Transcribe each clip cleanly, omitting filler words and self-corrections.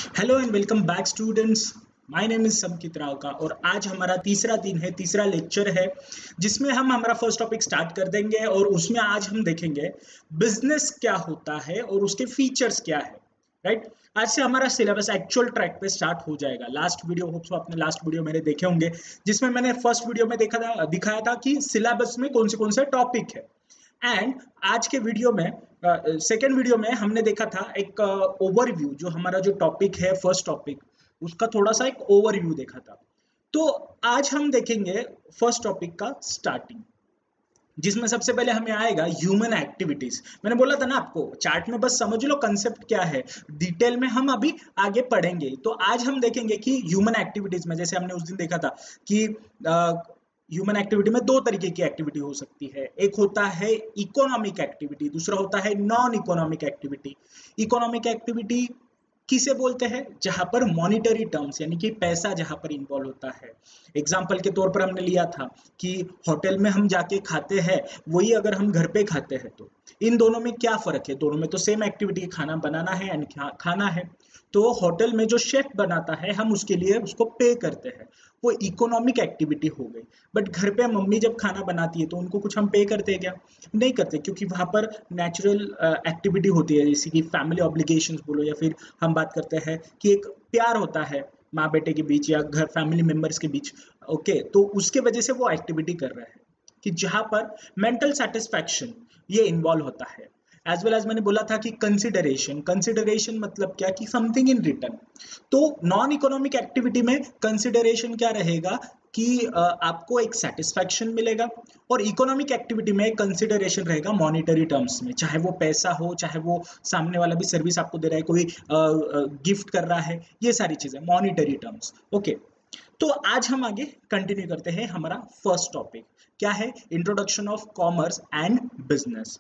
Hello and welcome back students. My name is Samkit Rao का और आज हमारा तीसरा दिन है, तीसरा लेक्चर है जिसमें हम हमारा फर्स्ट टॉपिक स्टार्ट कर देंगे और उसमें आज हम देखेंगे बिजनेस क्या होता है और उसके फीचर्स क्या है। राइट, आज से हमारा सिलेबस एक्चुअल ट्रैक पे स्टार्ट हो जाएगा। लास्ट वीडियो होप्स आपने लास्ट वीडियो मेरे देखे होंगे जिसमें मैंने फर्स्ट वीडियो में दिखाया था कि सिलेबस में कौन से टॉपिक है। एंड आज के वीडियो में सेकेंड वीडियो में हमने देखा था एक ओवरव्यू, जो हमारा जो टॉपिक है फर्स्ट टॉपिक उसका थोड़ा सा एक ओवरव्यू देखा था। तो आज हम देखेंगे फर्स्ट टॉपिक का स्टार्टिंग, जिसमें सबसे पहले हमें आएगा ह्यूमन एक्टिविटीज। मैंने बोला था ना आपको, चार्ट में बस समझ लो कंसेप्ट क्या है, डिटेल में हम अभी आगे पढ़ेंगे। तो आज हम देखेंगे कि ह्यूमन एक्टिविटीज में, जैसे हमने उस दिन देखा था कि ह्यूमन एक्टिविटी में दो तरीके की एक्टिविटी हो सकती है। एक होता है इकोनॉमिक एक्टिविटी, दूसरा होता है non economic activity. Economic activity किसे बोलते हैं? जहां पर मॉनिटरी टर्म्स यानी कि पैसा जहां पर इन्वॉल्व होता है। एग्जाम्पल के तौर पर हमने लिया था कि होटल में हम जाके खाते हैं, वही अगर हम घर पे खाते हैं तो इन दोनों में क्या फर्क है? दोनों में तो सेम एक्टिविटी, खाना बनाना है एंड खाना है। तो होटल में जो शेफ बनाता है हम उसके लिए उसको पे करते हैं, वो इकोनॉमिक एक्टिविटी हो गई। बट घर पे मम्मी जब खाना बनाती है तो उनको कुछ हम पे करते हैं क्या? नहीं करते, क्योंकि वहां पर नेचुरल एक्टिविटी होती है, जैसे कि फैमिली ऑब्लिगेशंस बोलो, या फिर हम बात करते हैं कि एक प्यार होता है माँ बेटे के बीच या घर फैमिली मेंबर्स के बीच। ओके, तो उसके वजह से वो एक्टिविटी कर रहा है कि जहां पर मेंटल सेटिस्फैक्शन ये इन्वॉल्व होता है। एज वेल एज मैंने बोला था कि कंसिडरेशन, कंसिडरेशन मतलब क्या कि समथिंग इन रिटर्न। तो नॉन इकोनॉमिक एक्टिविटी में कंसिडरेशन क्या रहेगा कि आपको एक सेटिस्फैक्शन मिलेगा, और इकोनॉमिक एक्टिविटी में कंसिडरेशन रहेगा मॉनिटरी टर्म्स में, चाहे वो पैसा हो, चाहे वो सामने वाला भी सर्विस आपको दे रहा है, कोई गिफ्ट कर रहा है, ये सारी चीजें मॉनिटरी टर्म्स। ओके, तो आज हम आगे कंटिन्यू करते हैं। हमारा फर्स्ट टॉपिक क्या है? Introduction of commerce and business.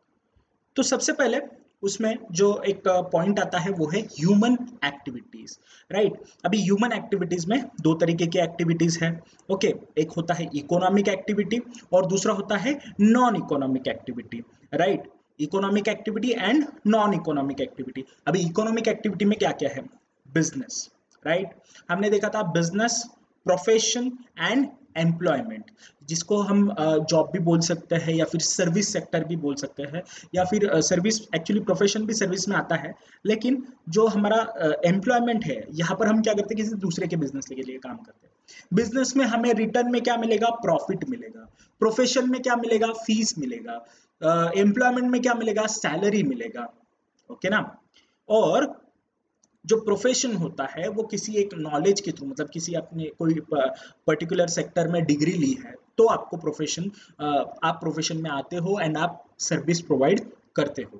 तो सबसे पहले उसमें जो एक पॉइंट आता है वो है ह्यूमन एक्टिविटीज। राइट, अभी ह्यूमन एक्टिविटीज में दो तरीके की एक्टिविटीज है। ओके, एक होता है इकोनॉमिक एक्टिविटी और दूसरा होता है non economic activity. Right, economic activity and non economic activity. अभी इकोनॉमिक एक्टिविटी में क्या क्या है? बिजनेस। राइट, हमने देखा था बिजनेस, प्रोफेशन एंड एम्प्लॉयमेंट, जिसको हम जॉब भी बोल सकते हैं या फिर सर्विस सेक्टर भी बोल सकते हैं, या फिर सर्विस, एक्चुअली प्रोफेशन भी सर्विस में आता है, लेकिन जो हमारा एम्प्लॉयमेंट है यहाँ पर हम क्या करते हैं, किसी दूसरे के बिजनेस के लिए काम करते हैं। बिजनेस में हमें रिटर्न में क्या मिलेगा? प्रॉफिट मिलेगा। प्रोफेशन में क्या मिलेगा? फीस मिलेगा। एम्प्लॉयमेंट में क्या मिलेगा? सैलरी मिलेगा। ओके ना? और जो प्रोफेशन होता है वो किसी एक नॉलेज के थ्रू, मतलब किसी अपने कोई पर्टिकुलर सेक्टर में डिग्री ली है तो आपको प्रोफेशन, आप प्रोफेशन में आते हो एंड आप सर्विस प्रोवाइड करते हो।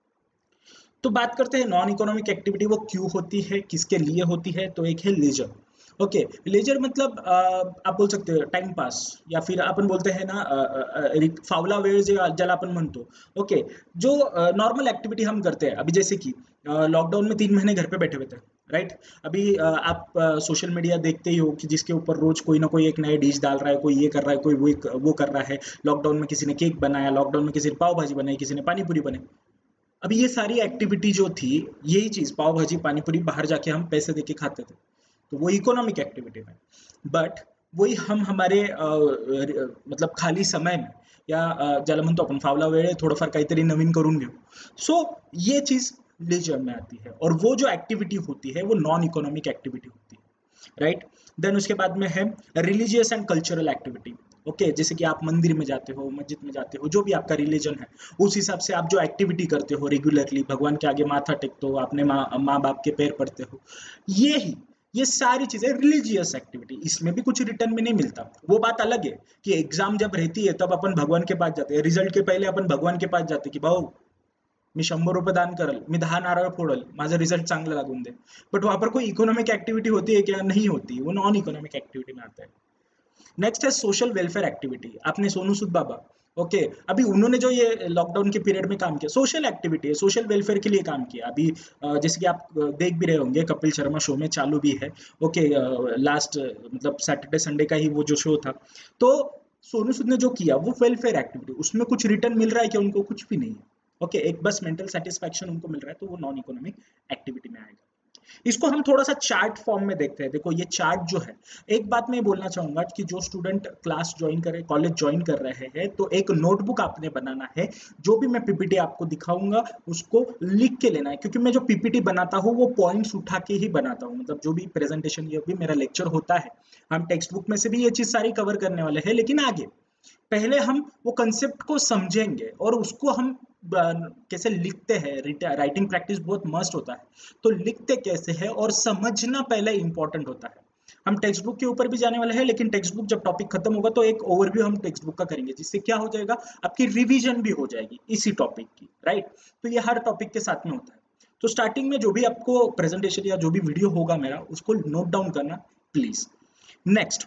तो बात करते हैं नॉन इकोनॉमिक एक्टिविटी, वो क्यों होती है, किसके लिए होती है? तो एक है लेजर। ओके, लेजर मतलब आप बोल सकते हो टाइम पास, या फिर अपन बोलते हैं ना फावला वेळ ज्याला आपण म्हणतो। ओके, जो नॉर्मल एक्टिविटी हम करते हैं, अभी जैसे कि लॉकडाउन में 3 महीने घर पे बैठे हुए थे। राइट, अभी आप सोशल मीडिया देखते ही हो कि जिसके ऊपर रोज कोई ना कोई एक नया डिश डाल रहा है, कोई ये कर रहा है, कोई वो कर रहा है। लॉकडाउन में किसी ने केक बनाया, लॉकडाउन में किसी ने पाव भाजी बनाई, किसी ने पानी पूरी बनाई। अभी ये सारी एक्टिविटी जो थी, यही चीज पाव भाजी पानी पूरी बाहर जाके हम पैसे देके खाते थे, तो वो इकोनॉमिक एक्टिविटी में। बट वही हम हमारे मतलब खाली समय में, या ज्याला म्हणतो आपण फावला वेळ आहे, थोडंफार काहीतरी नवीन करून घेऊ, सो ये चीज लेजर में आती है। और वो जो एक्टिविटी होती है वो नॉन इकोनॉमिक एक्टिविटी होती है। राइट, देन उसके बाद में है religious and cultural activity. Okay, जैसे कि आप मंदिर में जाते हो, मस्जिद में जाते हो, जो भी आपका रिलीजन है उस हिसाब से आप जो एक्टिविटी करते हो रेगुलरली, भगवान के आगे माथा टेकते हो, अपने माँ बाप के पैर पड़ते हो, ये ही, ये सारी चीजें रिलीजियस एक्टिविटी। इसमें भी कुछ रिटर्न में नहीं मिलता, वो बात अलग है कि एग्जाम जब रहती है तब अपन भगवान के पास जाते हैं, रिजल्ट के पहले अपन भगवान के पास जाते कि भाऊ मी 100 रुपये दान करल, मी 10 नारळ फोडल, माझा रिझल्ट चांगला लागून दे। बट वहां पर कोई इकोनॉमिक एक्टिविटी होती है क्या? नहीं होती, वो नॉन इकोनॉमिक एक्टिविटी में आता है। नेक्स्ट है सोशल वेलफेयर एक्टिविटी। आपने सोनू सूद बाबा, ओके, अभी उन्होंने जो ये लॉकडाउन के पीरियड में काम किया, सोशल एक्टिविटी है, सोशल वेलफेयर के लिए काम किया। अभी जैसे कि आप देख भी रहे होंगे, कपिल शर्मा शो में चालू भी है। ओके, लास्ट मतलब सैटरडे संडे का ही वो जो शो था, तो सोनू सूद ने जो किया वो वेलफेयर एक्टिविटी, उसमें कुछ रिटर्न मिल रहा है क्या? उनको कुछ भी नहीं है। ओके, एक बस मेंटल सेटिस्फैक्शन उनको मिल रहा है, तो वो नॉन इकोनॉमिक एक्टिविटी में आएगा। इसको हम थोड़ा सा चार्ट फॉर्म में देखते हैं। देखो ये चार्ट जो है, एक बात मैं बोलना चाहूंगा कि जो स्टूडेंट क्लास ज्वाइन करे, कॉलेज ज्वाइन कर रहे हैं, तो एक नोटबुक आपने बनाना है। जो भी मैं पीपीटी आपको दिखाऊंगा उसको लिख के लेना है, क्योंकि मैं जो पीपीटी बनाता हूँ वो पॉइंट्स उठा के ही बनाता हूँ। मतलब जो भी प्रेजेंटेशन या भी मेरा लेक्चर होता है, हम टेक्स्ट बुक में से भी ये चीज सारी कवर करने वाले हैं, लेकिन आगे पहले हम वो कंसेप्ट को समझेंगे और उसको हम कैसे लिखते हैं। राइटिंग प्रैक्टिस बहुत मस्ट होता है, तो लिखते कैसे है और समझना पहले इंपॉर्टेंट होता है। हम टेक्स्ट बुक के ऊपर भी जाने वाले हैं, लेकिन टेक्स्ट बुक जब टॉपिक खत्म होगा तो एक ओवरव्यू हम टेक्स्ट बुक का करेंगे, जिससे क्या हो जाएगा, आपकी रिवीजन भी हो जाएगी इसी टॉपिक की, राइट। तो ये हर टॉपिक के साथ में होता है। तो स्टार्टिंग में जो भी आपको प्रेजेंटेशन या जो भी वीडियो होगा मेरा, उसको नोट डाउन करना प्लीज। Next,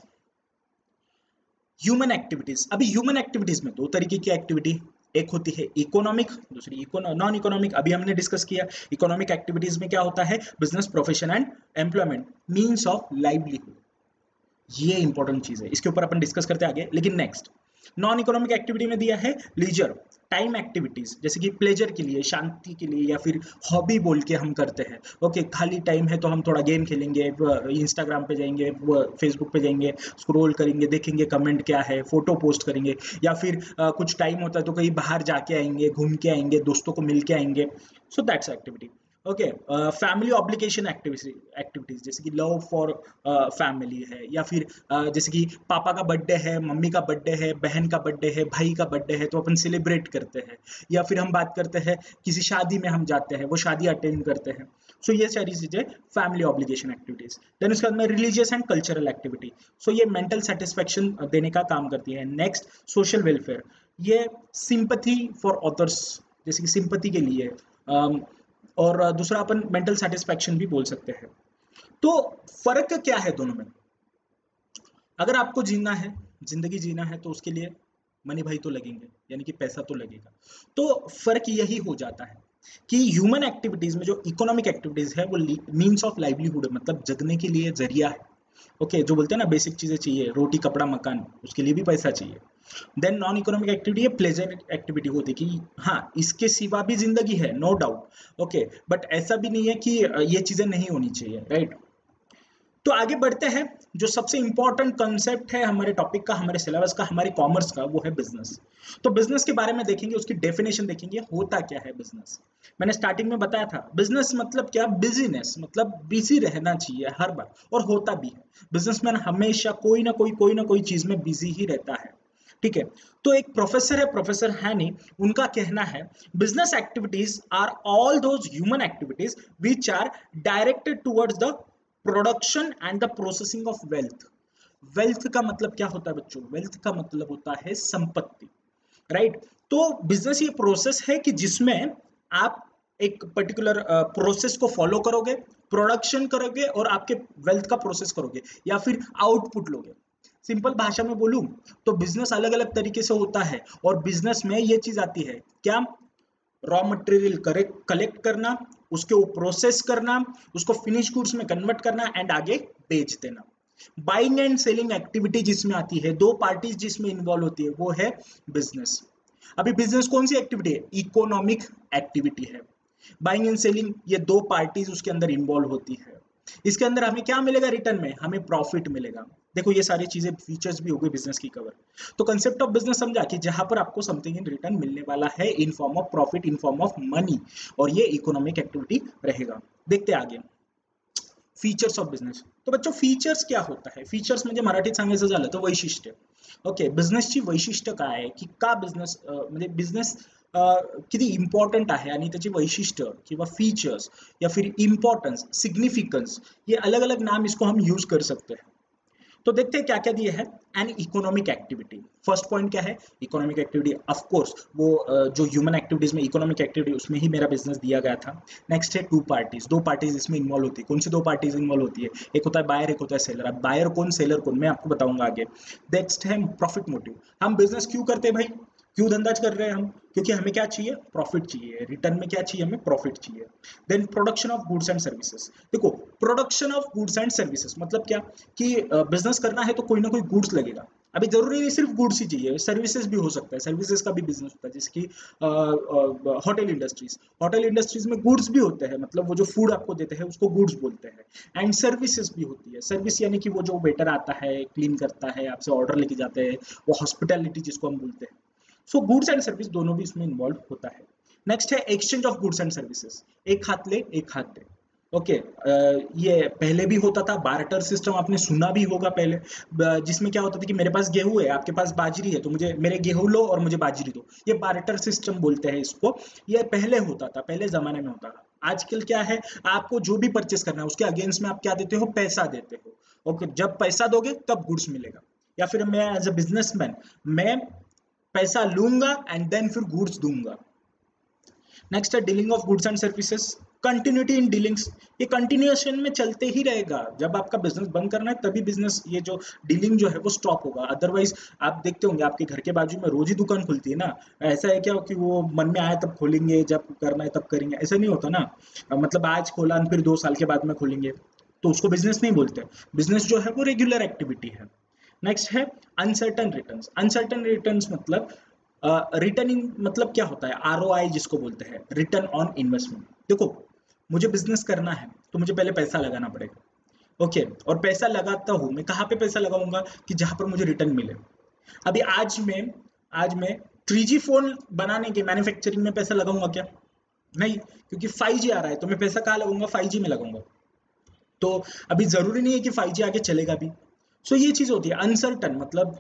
human activities. अभी ह्यूमन एक्टिविटीज में दो तरीके की एक्टिविटी, एक होती है इकोनॉमिक, दूसरी नॉन इकोनॉमिक। अभी हमने डिस्कस किया इकोनॉमिक एक्टिविटीज में क्या होता है, business, profession and employment, means of livelihood. ये इंपॉर्टेंट चीज है, इसके ऊपर अपन डिस्कस करते आगे। लेकिन नेक्स्ट, नॉन इकोनॉमिक एक्टिविटी में दिया है लीजर टाइम एक्टिविटीज, जैसे कि प्लेजर के लिए, शांति के लिए, या फिर हॉबी बोल के हम करते हैं। ओके, खाली टाइम है तो हम थोड़ा गेम खेलेंगे, इंस्टाग्राम पे जाएंगे, फेसबुक पे जाएंगे, स्क्रॉल करेंगे, देखेंगे कमेंट क्या है, फोटो पोस्ट करेंगे, या फिर कुछ टाइम होता है तो कहीं बाहर जाके आएंगे, घूम के आएंगे, दोस्तों को मिल के आएंगे। So that's activity. Okay, family obligation activities, जैसे कि लव फॉर फैमिली है, या फिर जैसे कि पापा का बर्थडे है, मम्मी का बर्थडे है, बहन का बर्थडे है, भाई का बर्थडे है, तो अपन सेलिब्रेट करते हैं। या फिर हम बात करते हैं किसी शादी में हम जाते हैं, वो शादी अटेंड करते हैं। सो ये सारी चीजें फैमिली ऑब्लिगेशन एक्टिविटीज। देन उसके बाद में religious and cultural activity, so ये मेंटल सेटिस्फेक्शन देने का काम करती है। नेक्स्ट, सोशल वेलफेयर, ये सिंपथी फॉर अदर्स, जैसे कि सिंपथी के लिए, और दूसरा अपन मेंटल सेटिस्फैक्शन भी बोल सकते हैं। तो फर्क क्या है दोनों में? अगर आपको जीना है, जिंदगी जीना है, तो उसके लिए मनी भाई तो लगेंगे, यानी कि पैसा तो लगेगा। तो फर्क यही हो जाता है कि ह्यूमन एक्टिविटीज में जो इकोनॉमिक एक्टिविटीज है वो मीन्स ऑफ लाइवलीहुड, मतलब जगने के लिए जरिया है। ओके, जो बोलते हैं ना बेसिक चीजें चाहिए, रोटी कपड़ा मकान, उसके लिए भी पैसा चाहिए। देन नॉन इकोनॉमिक एक्टिविटी है प्लेजर एक्टिविटी होती है, कि हाँ इसके सिवा भी जिंदगी है, नो डाउट। ओके, बट ऐसा भी नहीं है कि ये चीजें नहीं होनी चाहिए, राइट। तो आगे बढ़ते हैं। जो सबसे इंपॉर्टेंट कंसेप्ट है हमारे टॉपिक का, हमारे सिलेबस का, हमारे कॉमर्स का, वो है बिजनेस। तो बिजनेस के बारे में देखेंगे, उसकी डेफिनेशन देखेंगे, होता क्या है बिजनेस। मैंने स्टार्टिंग में बताया था, बिजनेस मतलब क्या, बिजीनेस, मतलब बिजी रहना चाहिए हर बार, और होता भी है। बिजनेसमैन हमेशा कोई ना कोई चीज में बिजी ही रहता है, ठीक है। तो एक प्रोफेसर है, प्रोफेसर है नहीं, उनका कहना है business activities are all those human activities which are directed towards the production and the processing of wealth. Wealth का मतलब क्या होता है बच्चों? वेल्थ का मतलब होता है संपत्ति, राइट। तो बिजनेस ये प्रोसेस है कि जिसमें आप एक पर्टिकुलर प्रोसेस को फॉलो करोगे, प्रोडक्शन करोगे और आपके वेल्थ का प्रोसेस करोगे, या फिर आउटपुट लोगे। सिंपल भाषा में बोलूं तो बिजनेस अलग अलग तरीके से होता है, और बिजनेस में ये चीज आती है क्या, रॉ मटेरियल कलेक्ट करना, उसके प्रोसेस करना, उसको फिनिश गुड्स में कन्वर्ट करना एंड आगे बेच देना। बाइंग एंड सेलिंग एक्टिविटी जिसमें आती है, दो पार्टीज जिसमें इन्वॉल्व होती है, वो है बिजनेस। अभी बिजनेस कौन सी एक्टिविटी है? इकोनॉमिक एक्टिविटी है। बाइंग एंड सेलिंग, ये दो पार्टीज उसके अंदर इन्वॉल्व होती है। इसके अंदर हमें क्या मिलेगा रिटर्न में? हमें प्रॉफिट मिलेगा। देखो ये सारी चीजें फीचर्स भी हो गए बिजनेस की कवर। तो कंसेप्ट ऑफ बिजनेस समझा कि जहां पर आपको समथिंग इन रिटर्न मिलने वाला है in form of profit, in form of money, और ये इकोनॉमिक एक्टिविटी रहेगा। देखते आगे फीचर्स ऑफ बिझनेस. तो बच्चों फीचर्स क्या होता है? फीचर्स म्हणजे मराठीत सांगायचं झालं तर वैशिष्ट्य. ओके, बिझनेसची वैशिष्ट्य काय आहे की का बिझनेस म्हणजे बिझनेस किती इम्पॉर्टंट आहे आणि त्याची वैशिष्ट्य किंवा फीचर्स या फिर इम्पॉर्टेंस, सिग्निफिकेंस, ये अलग अलग नाम इसको हम यूज कर सकते हैं. तो देखते हैं क्या क्या दिए है. And economic activity, first point क्या है? Economic activity. ऑफ कोर्स वो जो ह्यूमन एक्टिविटीज में इकोनॉमिक एक्टिविटी उसमें ही मेरा बिजनेस दिया गया था. नेक्स्ट है टू पार्टीज, दो पार्टीज इसमें इन्वॉल्व होती है. कौन सी दो पार्टीज इन्वॉल्व होती है? एक होता है बायर, एक होता है सेलर. अब बायर कौन, सेलर कौन, मैं आपको बताऊंगा आगे. नेक्स्ट है प्रॉफिट मोटिव. हम बिजनेस क्यों करते हैं भाई? क्यों धंधा कर रहे हैं हम? क्योंकि हमें क्या चाहिए? प्रॉफिट चाहिए. रिटर्न में क्या चाहिए? हमें प्रॉफिट चाहिए. Then production of goods and services. देखो production of goods and services मतलब क्या कि बिजनेस करना है तो कोई ना कोई गुड्स लगेगा. अभी जरूरी नहीं सिर्फ गुड्स ही चाहिए, सर्विसेज भी हो सकता है, सर्विसेज का भी बिजनेस होता है, जैसे कि होटल इंडस्ट्रीज में गुड्स भी होते हैं, मतलब वो जो फूड आपको देते हैं उसको गुड्स बोलते हैं। एंड सर्विसेज भी होती है, सर्विस यानी कि वो जो वेटर आता है, क्लीन करता है, आपसे ऑर्डर लेके जाते हैं, वो हॉस्पिटैलिटी जिसको हम बोलते हैं। सो गुड्स एंड सर्विस दोनों भी इसमें इन्वॉल्व होता है। नेक्स्ट है exchange of goods and services, एक हाथ ले एक हाथ दे। ओके ये पहले भी होता था, बार्टर सिस्टम आपने सुना भी होगा पहले, जिसमें क्या होता था कि मेरे पास गेहूं है, आपके पास बाजरी है, तो मुझे मेरे गेहूं लो और मुझे बाजरी दो, ये बार्टर सिस्टम बोलते हैं इसको। ये पहले होता था, पहले जमाने में होता था। आजकल क्या है, आपको जो भी परचेस करना है उसके अगेंस्ट में आप क्या देते हो, पैसा देते हो। ओके जब पैसा दोगे तब गुड्स मिलेगा। या फिर मैं एज अ बिजनेसमैन, मैं पैसा लूंगा एंड देन फिर गुड्स दूंगा। नेक्स्ट है dealing of goods and services, continuity in dealings, ये कंटिन्यूएशन में चलते ही रहेगा। जब आपका बिजनेस बंद करना है तभी बिजनेस, ये जो डीलिंग जो है वो स्टॉप होगा, अदरवाइज आप देखते होंगे आपके घर के बाजू में रोज ही दुकान खुलती है ना। ऐसा है क्या कि वो मन में आया तब खोलेंगे, जब करना है तब करेंगे, ऐसा नहीं होता ना। मतलब आज खोला फिर 2 साल के बाद में खोलेंगे, तो उसको बिजनेस नहीं बोलते। बिजनेस जो है वो रेगुलर एक्टिविटी है। नेक्स्ट है अनसर्टन रिटर्न्स, अनसर्टन रिटर्न्स मतलब रिटर्न इन मतलब क्या होता है, आरओआई जिसको बोलते हैं, रिटर्न ऑन इन्वेस्टमेंट। देखो मुझे बिजनेस करना है तो मुझे पहले पैसा लगाना पड़ेगा। ओके और पैसा लगाता हूँ मैं, कहाँ पे पैसा लगाऊंगा कि जहां पर मुझे रिटर्न मिले। अभी आज मैं 3G फोन बनाने के मैन्युफैक्चरिंग में पैसा लगाऊंगा क्या, नहीं, क्योंकि 5G आ रहा है तो मैं पैसा कहाँ लगाऊंगा, 5G में लगाऊंगा। तो अभी जरूरी नहीं है कि 5G आगे चलेगा भी। सो ये चीज होती है अनसर्टन, मतलब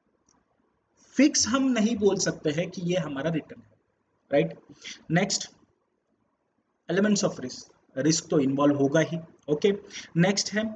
फिक्स हम नहीं बोल सकते हैं कि ये हमारा रिटर्न है, right. Next elements of risk, risk तो इन्वॉल्व होगा ही। ओके नेक्स्ट है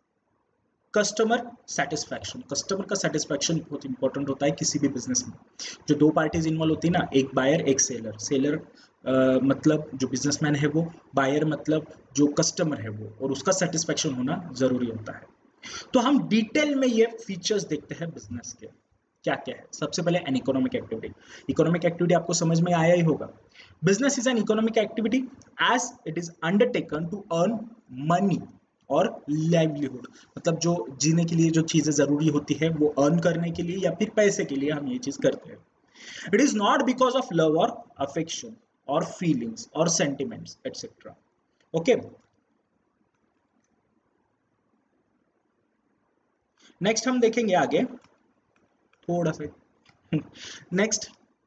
कस्टमर सेटिस्फैक्शन, कस्टमर का सेटिस्फैक्शन बहुत इंपॉर्टेंट होता है किसी भी बिजनेस में। जो दो पार्टीज इन्वॉल्व होती है ना, एक बायर एक सेलर, सेलर मतलब जो बिजनेसमैन है वो, बायर मतलब जो कस्टमर है वो, और उसका सेटिस्फैक्शन होना जरूरी होता है। तो हम डिटेल में ये फीचर्स देखते हैं बिजनेस के क्या क्या है। सबसे पहले an economic activity, economic activity आपको समझ में आया ही होगा। Business is an economic activity as it is undertaken to earn money और लाइवलीहुड, मतलब जो जीने के लिए जो चीजें जरूरी होती है वो अर्न करने के लिए या फिर पैसे के लिए हम ये चीज करते हैं। It is not because of love और अफेक्शन और फीलिंग्स और सेंटिमेंट्स एटसेट्रा। ओके नेक्स्ट हम देखेंगे आगे थोड़ा सा। नेक्स्ट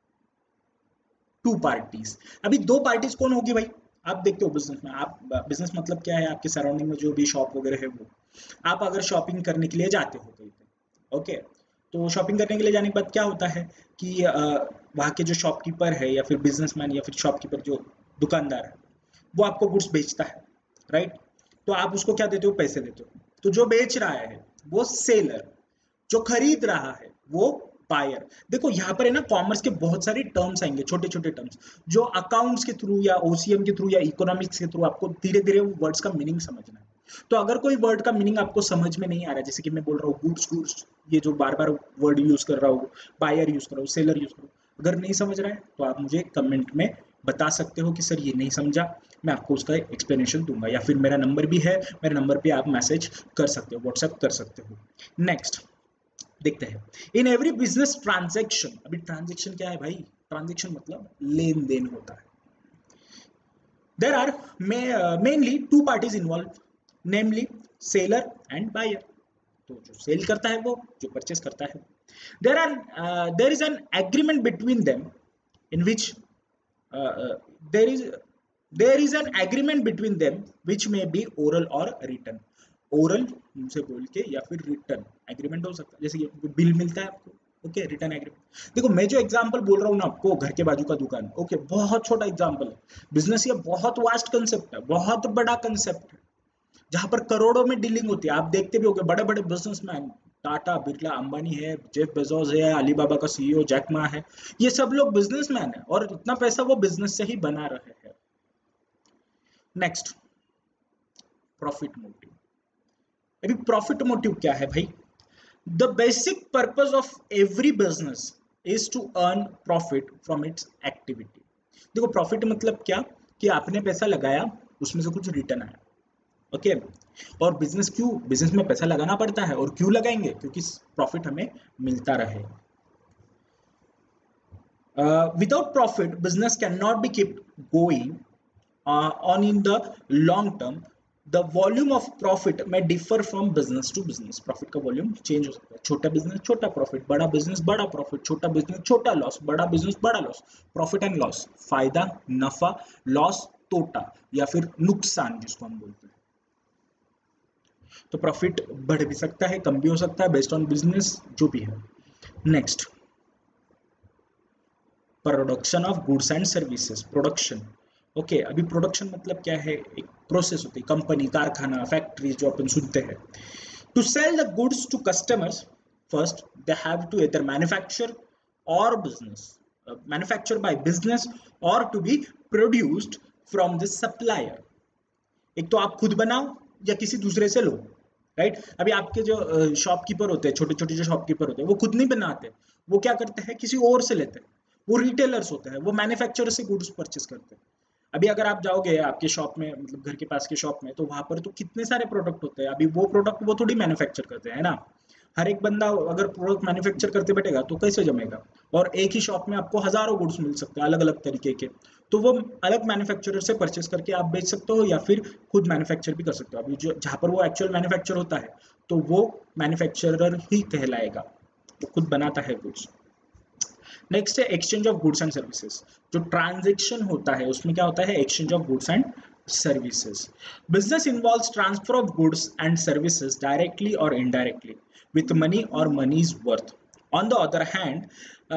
टू पार्टीज, अभी दो पार्टीज कौन होगी भाई, आप देखते हो बिजनेस में, आप बिजनेस मतलब क्या है, आपके सराउंडिंग में जो भी शॉप वगैरह है वो, आप अगर शॉपिंग करने के लिए जाते हो कहीं पे, ओके तो शॉपिंग करने के लिए जाने के बाद क्या होता है कि वहाँ के जो शॉपकीपर है या फिर बिजनेसमैन या फिर शॉपकीपर जो दुकानदार है वो आपको गुड्स बेचता है, राइट। तो आप उसको क्या देते हो, पैसे देते हो। तो जो बेच रहा है वो सेलर, जो खरीद रहा है वो बायर। देखो यहाँ पर है ना, कॉमर्स के बहुत सारे टर्म्स आएंगे, छोटे छोटे टर्म्स, जो अकाउंट्स के थ्रू या ओसीएम के थ्रू या इकोनॉमिक्स के थ्रू आपको धीरे धीरे वो वर्ड्स का मीनिंग समझना है। तो अगर कोई वर्ड का मीनिंग आपको समझ में नहीं आ रहा है, जैसे कि मैं बोल रहा हूँ गुड्स गुड्स, ये जो बार बार वर्ड यूज कर रहा हूँ, बायर यूज कर रहा हूँ, सेलर यूज कर रहा हूँ, अगर नहीं समझ रहा है तो आप मुझे कमेंट में बता सकते हो कि सर ये नहीं समझा, मैं आपको उसका एक्सप्लेनेशन दूंगा, या फिर मेरा नंबर भी है, मेरे नंबर पे आप मैसेज कर सकते हो, व्हाट्सएप कर सकते हो। नेक्स्ट देखते हैं इन एवरी बिजनेस ट्रांजैक्शन, अभी ट्रांजैक्शन क्या है भाई, ट्रांजैक्शन मतलब लेन देन होता है। There are mainly two parties involve, namely seller and buyer, तो जो सेल करता है वो, जो परचेस करता है। There is an agreement between them in which there is there is an agreement between them which may be oral or return, oral मुंह से बोल के या फिर रिटर्न एग्रीमेंट हो सकता है, जैसे कि बिल मिलता है आपको, ओके रिटर्न एग्रीमेंट। देखो मैं जो एग्जांपल बोल रहा हूँ ना आपको, घर के बाजू का दुकान, ओके बहुत छोटा एग्जांपल है, बिजनेस ये बहुत वास्ट कंसेप्ट है, बहुत बड़ा कंसेप्ट है, जहां पर करोड़ों में डीलिंग होती है। आप देखते भी होंगे बड़े बड़े बिजनेसमैन, टाटा बिरला अंबानी है, जेफ बेजोस है, अलीबाबा का सीईओ जैक मा है, ये सब लोग बिजनेसमैन है और इतना पैसा वो बिजनेस से ही बना रहे हैं। नेक्स्ट प्रॉफिट मोटिव, अभी प्रॉफिट मोटिव क्या है भाई, the basic purpose of every business is to earn profit from its activity. देखो प्रॉफिट मतलब क्या, कि आपने पैसा लगाया उसमें से कुछ रिटर्न आया, ओके और बिजनेस में पैसा लगाना पड़ता है, और क्यों लगाएंगे, क्योंकि प्रॉफिट हमें मिलता रहे। Without profit, business cannot be kept going on in the long term. The volume of profit may differ from business to business. Profit का volume change हो सकता है, छोटा बिजनेस छोटा प्रॉफिट, बड़ा बिजनेस बड़ा प्रॉफिट, छोटा बिजनेस छोटा लॉस, बड़ा बिजनेस बड़ा लॉस। प्रॉफिट एंड लॉस, फायदा नफा, लॉस तोटा या फिर नुकसान जिसको हम बोलते हैं। तो प्रॉफिट बढ़ भी सकता है, कम भी हो सकता है, बेस्ड ऑन बिजनेस जो भी है। Next, production of goods and services. Production, okay अभी प्रोडक्शन मतलब क्या है, एक प्रोसेस होती है, कंपनी, कारखाना, फैक्ट्री जो अपन सुनते हैं। To sell the goods to customers, first they have to either manufacture or business, manufacture by business or to be produced from the supplier. एक तो आप खुद बनाओ या किसी दूसरे से लो, राइट। अभी आपके जो शॉपकीपर होते हैं, छोटे छोटे जो शॉपकीपर होते हैं, वो खुद नहीं बनाते, वो क्या करते हैं, किसी और से लेते हैं। वो रिटेलर्स होते हैं, वो मैन्युफैक्चरर से गुड्स परचेस करते हैं। अभी अगर आप जाओगे आपके शॉप में, मतलब घर के पास के शॉप में, तो वहां पर तो कितने सारे प्रोडक्ट होते हैं। अभी वो प्रोडक्ट वो थोड़ी मैन्युफैक्चर करते हैं, है ना। हर एक बंदा अगर प्रोडक्ट मैन्युफैक्चर करते बैठेगा तो कैसे जमेगा। और एक ही शॉप में आपको हजारों गुड्स मिल सकते हैं अलग अलग तरीके के, तो वो अलग मैन्युफैक्चरर से परचेस करके आप बेच सकते हो या फिर खुद मैन्युफैक्चर भी कर सकते हो। अभी जो जहाँ पर वो एक्चुअल मैन्युफैक्चर होता है तो वो मैन्युफैक्चरर ही कहलाएगा, वो खुद बनाता है गुड्स। नेक्स्ट है exchange of goods and services. जो ट्रांजेक्शन होता है उसमें क्या होता है, exchange of goods and services. Business involves transfer of goods and services directly or indirectly with money or money's worth. On the other hand,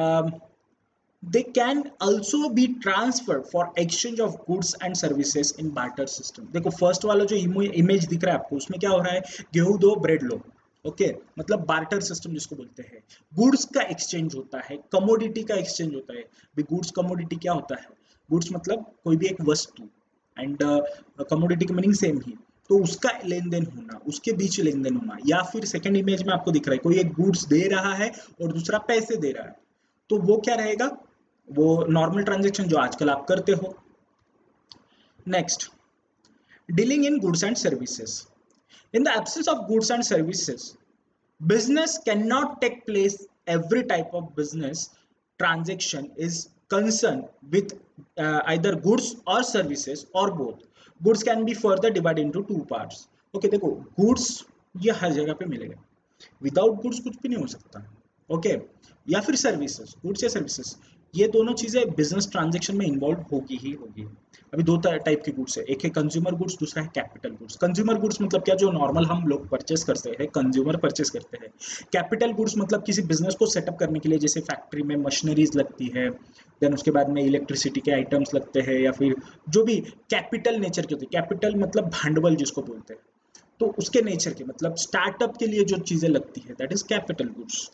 they can also be transferred for exchange of goods and services in barter system. देखो first वाला जो image दिख रहा है आपको, उसमें क्या हो रहा है, गेहूं दो ब्रेड लो, ओके मतलब बार्टर सिस्टम जिसको बोलते हैं। गुड्स का एक्सचेंज होता है, कमोडिटी का एक्सचेंज होता है। गुड्स कमोडिटी क्या होता है, गुड्स मतलब कोई भी एक वस्तु, एंड कमोडिटी की मीनिंग सेम ही, तो उसका लेन देन होना, उसके बीच लेन देन होना। या फिर सेकंड इमेज में आपको दिख रहा है कोई एक गुड्स दे रहा है और दूसरा पैसे दे रहा है, तो वो क्या रहेगा, वो नॉर्मल ट्रांजेक्शन जो आजकल आप करते हो। Next, dealing in goods and services. In the absence of goods and services, business cannot take place. Every type of business transaction is concerned with either goods or services or both. Goods can be further divided into two parts. Okay, देखो goods ये हर जगह पे मिलेगा, without goods कुछ भी नहीं हो सकता, ओके या फिर सर्विसेज, गुड्स या सर्विसेज, ये दोनों चीजें बिजनेस ट्रांजेक्शन में इन्वॉल्व होगी ही होगी। अभी दो टाइप के गुड्स है, एक है कंज्यूमर गुड्स, दूसरा है कैपिटल गुड्स। कंज्यूमर गुड्स मतलब क्या, जो नॉर्मल हम लोग परचेस करते हैं, कंज्यूमर परचेस करते हैं। कैपिटल गुड्स मतलब किसी बिजनेस को सेटअप करने के लिए, जैसे फैक्ट्री में मशीनरीज लगती है, देन उसके बाद में इलेक्ट्रिसिटी के आइटम्स लगते हैं, या फिर जो भी कैपिटल नेचर के होते हैं। कैपिटल मतलब भांडवल जिसको बोलते हैं, तो उसके नेचर के मतलब स्टार्टअप के लिए जो चीजें लगती है, that is capital goods.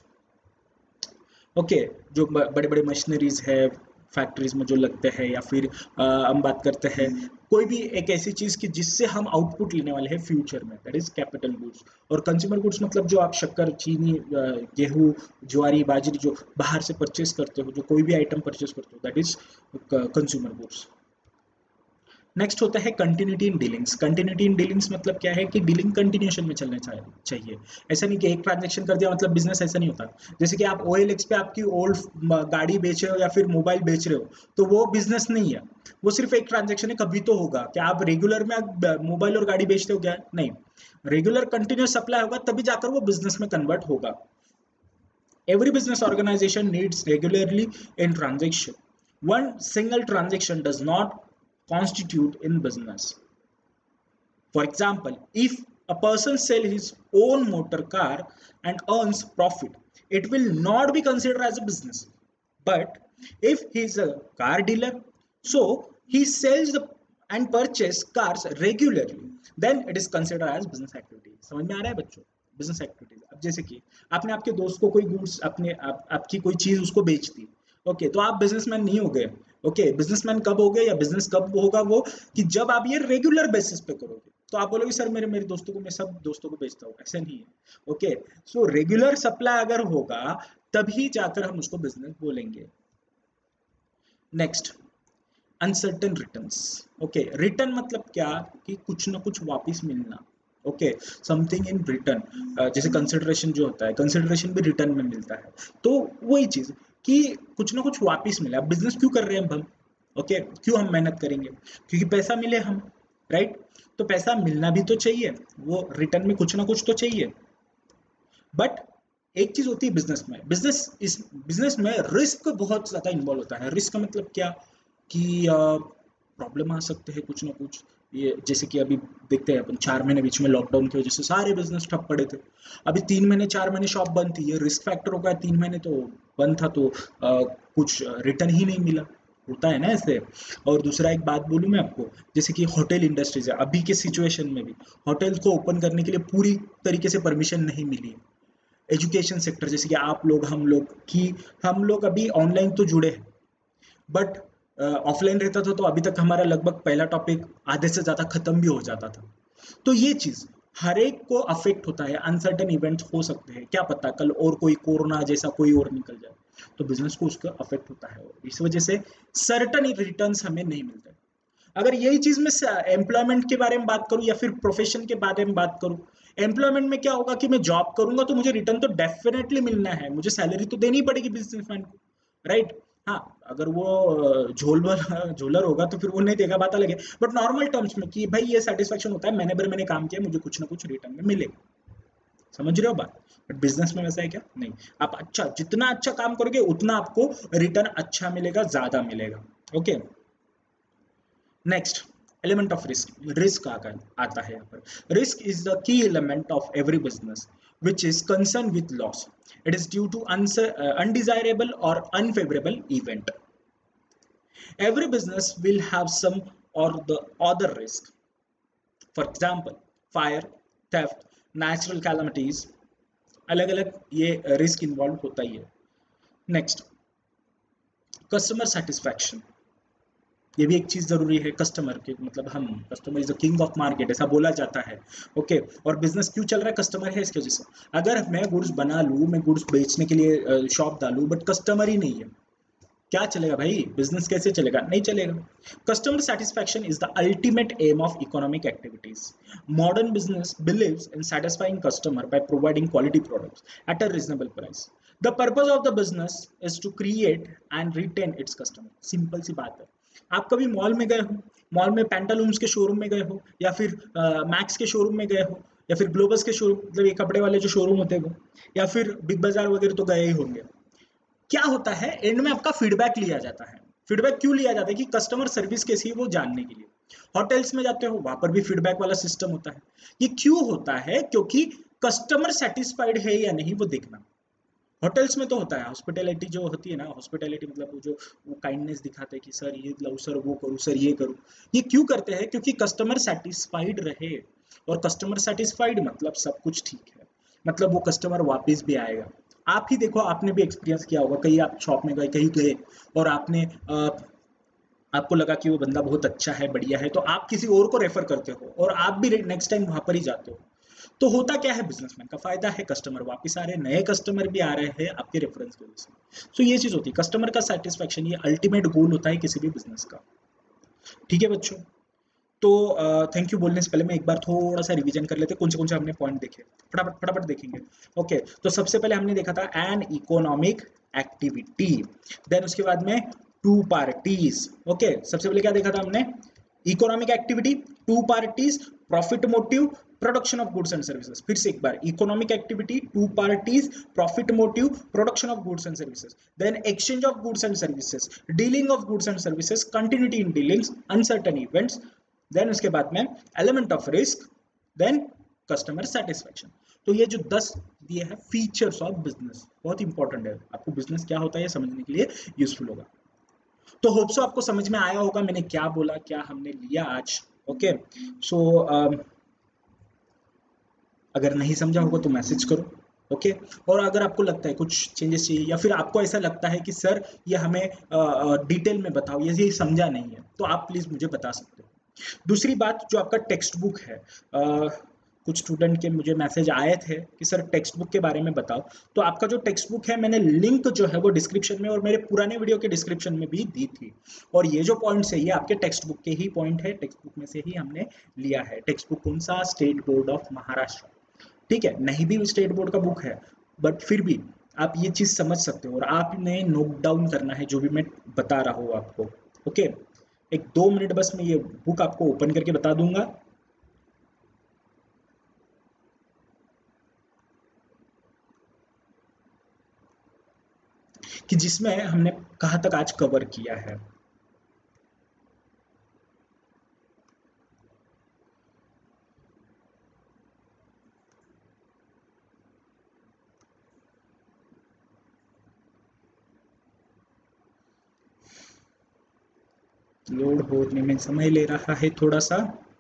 Okay, जो बड़े बड़े मशीनरीज है फैक्ट्रीज में जो लगते हैं, या फिर हम बात करते हैं कोई भी एक ऐसी चीज की जिससे हम आउटपुट लेने वाले हैं फ्यूचर में, दैट इज कैपिटल गुड्स। और कंज्यूमर गुड्स मतलब जो आप शक्कर, चीनी, गेहूं, ज्वारी, बाजरी जो बाहर से परचेस करते हो, जो कोई भी आइटम परचेस करते हो, that is consumer goods. Next होता है continuity in dealings. Continuity in dealings मतलब क्या है कि डीलिंग कंटिन्यूएशन में चलना चाहिए। ऐसा नहीं कि एक ट्रांजैक्शन कर दिया मतलब बिजनेस, ऐसा नहीं होता। जैसे कि आप OLX पे आपकी ओल्ड गाड़ी बेच रहे हो या फिर मोबाइल बेच रहे हो, तो वो बिजनेस नहीं है, वो सिर्फ एक ट्रांजैक्शन है। कभी तो होगा क्या आप रेगुलर में मोबाइल और गाड़ी बेचते हो क्या, नहीं। रेगुलर कंटिन्यूस सप्लाई होगा तभी जाकर वो बिजनेस में कन्वर्ट होगा। Every business organization needs regularly in transaction. One single transaction does not constitute in business. For example, if a person sells his own motor car and earns profit, it will not be considered as a business. But if he is a car dealer, so he sells and purchases cars regularly, then it is considered as business activity. समझ में आ रहा है बच्चों, business activities. अब जैसे कि आपने आपके दोस्त को कोई गुड्स, आपकी कोई चीज उसको बेच दी, ओके तो आप बिजनेसमैन नहीं हो गए। ओके, बिजनेसमैन कब हो गए या बिजनेस कब होगा, वो कि जब आप ये रेगुलर बेसिस पे करोगे। तो आप बोलोगे सर मेरे मेरे दोस्तों को, मैं सब दोस्तों को बेचता हूँ, ऐसा नहीं है। ओके, सो रेगुलर सप्लाई अगर होगा तभी जाकर हम उसको बिजनेस बोलेंगे। Next, uncertain returns. Okay, return मतलब क्या कि कुछ ना कुछ वापस मिलना। ओके, समथिंग इन रिटर्न, जैसे कंसिडरेशन जो होता है, कंसिडरेशन भी रिटर्न में मिलता है। तो वही चीज कि कुछ ना कुछ वापस मिला। बिजनेस क्यों कर रहे हैं हम? ओके, क्यों हम मेहनत करेंगे? क्योंकि पैसा मिले हम, राइट? तो पैसा मिलना भी तो चाहिए, वो रिटर्न में कुछ ना कुछ तो चाहिए। बट एक चीज होती है बिजनेस में, बिजनेस में रिस्क बहुत ज्यादा इन्वॉल्व होता है। रिस्क का मतलब क्या कि प्रॉब्लम आ सकते हैं कुछ ना कुछ। ये जैसे कि अभी देखते हैं अपन, 4 महीने बीच में लॉकडाउन की वजह से सारे बिजनेस ठप पड़े थे। अभी 3 महीने 4 महीने शॉप बंद थी, ये रिस्क फैक्टर हो गया। 3 महीने तो बंद था तो कुछ रिटर्न ही नहीं मिला। होता है ना ऐसे। और दूसरा एक बात बोलूं मैं आपको, जैसे कि होटल इंडस्ट्रीज है, अभी के सिचुएशन में भी होटल्स को ओपन करने के लिए पूरी तरीके से परमिशन नहीं मिली है। एजुकेशन सेक्टर जैसे कि आप लोग, हम लोग अभी ऑनलाइन तो जुड़े हैं, बट ऑफलाइन रहता था तो अभी तक हमारा लगभग पहला टॉपिक आधे से ज्यादा खत्म भी हो जाता था। तो ये चीज हर एक को अफेक्ट होता है। अनसर्टेन इवेंट्स हो सकते हैं, क्या पता कल और कोई कोरोना जैसा कोई और निकल जाए, तो बिजनेस को उसका अफेक्ट होता है। और इस वजह से सर्टन रिटर्न्स हमें नहीं मिलते। अगर यही चीज मैं एम्प्लॉयमेंट के बारे में बात करूं या फिर प्रोफेशन के बारे में बात करूं, एम्प्लॉयमेंट में क्या होगा कि मैं जॉब करूंगा तो मुझे रिटर्न तो डेफिनेटली मिलना है, मुझे सैलरी तो देनी पड़ेगी बिजनेसमैन को, राइट? हाँ, अगर वो झोलर होगा तो फिर वो नहीं देगा, बात अलग है। बट नॉर्मल टर्म्स में कि भाई ये सेटिस्फेक्शन होता है, मैंने काम किया, मुझे कुछ ना कुछ रिटर्न में मिलेगा। समझ रहे हो बात? बट बिजनेस में वैसा है क्या? नहीं। आप जितना अच्छा काम करोगे उतना आपको रिटर्न अच्छा मिलेगा, ज्यादा मिलेगा। Okay, next, element of risk. Risk आता है यहाँ पर। Risk is the key element of every business which is concern with loss. It is due to undesirable or unfavourable event. Every business will have some or the other risk. For example, fire, theft, natural calamities, अलग अलग ये risk involve होता ही है। Next, customer satisfaction. ये भी एक चीज जरूरी है कस्टमर के, मतलब हम, customer is the king of market ऐसा बोला जाता है। ओके, और बिजनेस क्यों चल रहा है? कस्टमर है इसकी वजह से। अगर मैं गुड्स बना लूँ, मैं गुड्स बेचने के लिए शॉप डालूं, बट कस्टमर ही नहीं है, क्या चलेगा भाई? बिजनेस कैसे चलेगा? नहीं चलेगा। Customer satisfaction is the ultimate aim of economic activities. Modern business believes in satisfying customer by providing quality products at a reasonable price. The purpose of the business is to create and retain its customer. Simple सी बात है। आप कभी mall में गए हो, mall में पैंटालूम्स के शोरूम में गए हो, या फिर मैक्स के शोरूम में गए हो, या फिर ग्लोबस के शोरूम, मतलब ये कपड़े वाले जो शोरूम होते हैं वो, या फिर बिग बाजार वगैरह तो गए ही होंगे। क्या होता है, एंड में आपका फीडबैक लिया जाता है। फीडबैक क्यों लिया जाता है? कि कस्टमर सर्विस कैसी है वो जानने के लिए। होटल्स में जाते हो, वहां पर भी फीडबैक वाला सिस्टम होता है। ये क्यों होता है? क्योंकि कस्टमर सेटिस्फाइड है या नहीं वो देखना। होटल्स में तो होता है, हॉस्पिटैलिटी जो होती है ना, हॉस्पिटैलिटी मतलब वो जो वो काइंडनेस दिखाते हैं कि सर ये लो, सर वो करूँ, सर ये करूँ। ये क्यों करते हैं? क्योंकि कस्टमर सेटिस्फाइड रहे। और कस्टमर सेटिस्फाइड मतलब सब कुछ ठीक है, मतलब वो कस्टमर वापस भी आएगा। आप ही देखो, आपने भी एक्सपीरियंस किया होगा, कहीं आप शॉप में गए, कहीं गए और आपको लगा कि वो बंदा बहुत अच्छा है, बढ़िया है, तो आप किसी और को रेफर करते हो और आप भी नेक्स्ट टाइम वहां पर ही जाते हो। तो होता क्या है, बिजनेसमैन का फायदा है, कस्टमर वापस आ रहे हैं, नए कस्टमर भी आ रहे हैं आपके रेफरेंस की वजह से। तो ये चीज होती है कस्टमर का सेटिस्फेक्शन, ये अल्टीमेट गोल होता है किसी भी बिजनेस का। ठीक है बच्चों, तो थैंक यू बोलने से पहले मैं एक बार थोड़ा सा रिवीजन कर लेते हैं, कौन से हमने पॉइंट देखे, फटाफट फटाफट देखेंगे। ओके, तो सबसे पहले हमने देखा था एन इकोनॉमिक एक्टिविटी। देन उसके बाद में टू पार्टीज। ओके, सबसे पहले क्या देखा था हमने? Economic activity, two parties, profit motive, production of goods and services. फिर से एक बार, economic activity, two parties, profit motive, production of goods and services, then exchange of goods and services, dealing of goods and services, continuity in dealings, uncertain events, then उसके बाद में element of risk, then customer satisfaction. तो ये जो 10 दिए हैं features of business, बहुत important है, आपको बिजनेस क्या होता है ये समझने के लिए यूजफुल होगा। तो होप सो आपको समझ में आया होगा मैंने क्या बोला, क्या हमने लिया आज। ओके, सो अगर नहीं समझा होगा तो मैसेज करो। ओके, और अगर आपको लगता है कुछ चेंजेस चाहिए, या फिर आपको ऐसा लगता है कि सर ये हमें डिटेल में बताओ, ये समझा नहीं है, तो आप प्लीज मुझे बता सकते हो। दूसरी बात, जो आपका टेक्स्ट बुक है, कुछ स्टूडेंट के मुझे मैसेज आए थे कि सर टेक्स्ट बुक के बारे में बताओ। तो आपका जो टेक्स्ट बुक है मैंने लिंक जो है वो डिस्क्रिप्शन में और मेरे पुराने वीडियो के डिस्क्रिप्शन में भी दी थी। और ये जो पॉइंट्स है ये आपके टेक्स्ट बुक के ही पॉइंट है, टेक्स्ट बुक में से ही हमने लिया है। टेक्स्ट बुक कौन सा? State board of Maharashtra. ठीक है, नहीं भी स्टेट बोर्ड का बुक है बट फिर भी आप ये चीज़ समझ सकते हो और आपने नोट डाउन करना है जो भी मैं बता रहा हूँ आपको। ओके, एक 2 मिनट बस मैं ये बुक आपको ओपन करके बता दूंगा। कि जिसमें हमने कहाँ तक आज कवर किया है। लोड होने में समय ले रहा है थोड़ा सा।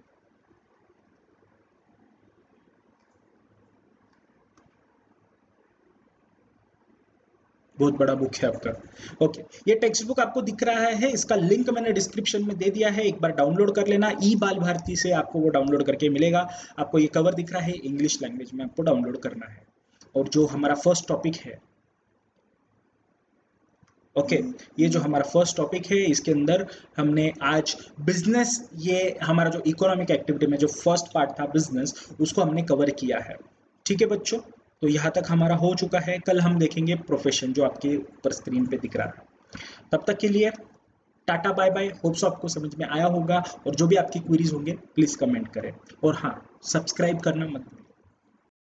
बहुत बड़ा बुक है आपका। ओके, ये टेक्स्ट बुक आपको दिख रहा है, इसका लिंक मैंने डिस्क्रिप्शन में दे दिया है, एक बार डाउनलोड कर लेना। ई बाल भारती से आपको वो डाउनलोड करके मिलेगा। आपको ये कवर दिख रहा है, इंग्लिश लैंग्वेज में आपको डाउनलोड करना है। और जो हमारा फर्स्ट टॉपिक है, ओके, ये जो हमारा फर्स्ट टॉपिक है इसके अंदर हमने आज बिजनेस, ये हमारा जो इकोनॉमिक एक्टिविटी में जो फर्स्ट पार्ट था बिजनेस, उसको हमने कवर किया है। ठीक है बच्चों, तो यहाँ तक हमारा हो चुका है। कल हम देखेंगे प्रोफेशन जो आपके ऊपर स्क्रीन पे दिख रहा है। तब तक के लिए टाटा बाय बाय। होप्स आपको समझ में आया होगा और जो भी आपकी क्वेरीज होंगे प्लीज कमेंट करें और हाँ, सब्सक्राइब करना मत भूलिए।